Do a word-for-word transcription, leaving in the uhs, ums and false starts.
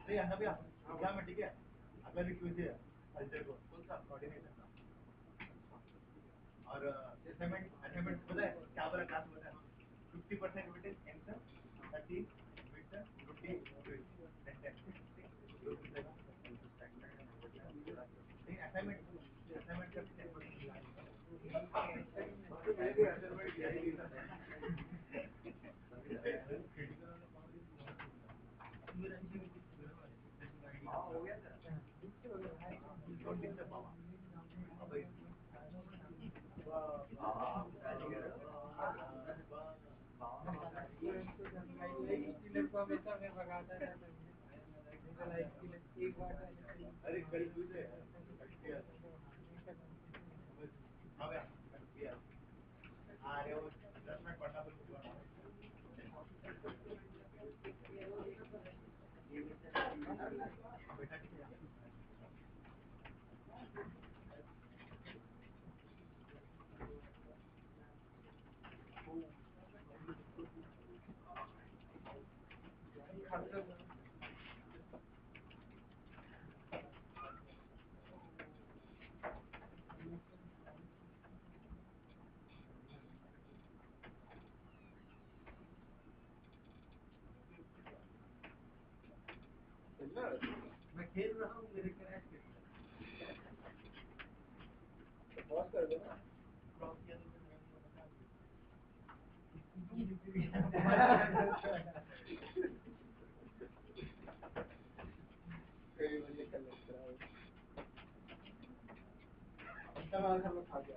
नहीं अन्ना भैया एग्जाम है ठीक है अगला वीक ट्यूसडे है कल्चर को कौन सा कोऑर्डिनेशन का और असाइनमेंट असाइनमेंट पता है क्या बोला क्लास में पता है fifty percent weightage answer thirty mid fifty quiz sentence नहीं असाइनमेंट असाइनमेंट का टेन परसेंट हाँ हो गया था डोंट डिस्टर्ब मामा अब अरे कल ट्यूसडे है हाँ भैया अरे वो दस मिनट पढ़ना बोल बेटा ठीक है मैं खेल रहा हूँ मेरे क्रैश के पॉज कर दो ना क्रॉस किया तो कई बजे कर लेते हैं इतना मार हम लोग खा गया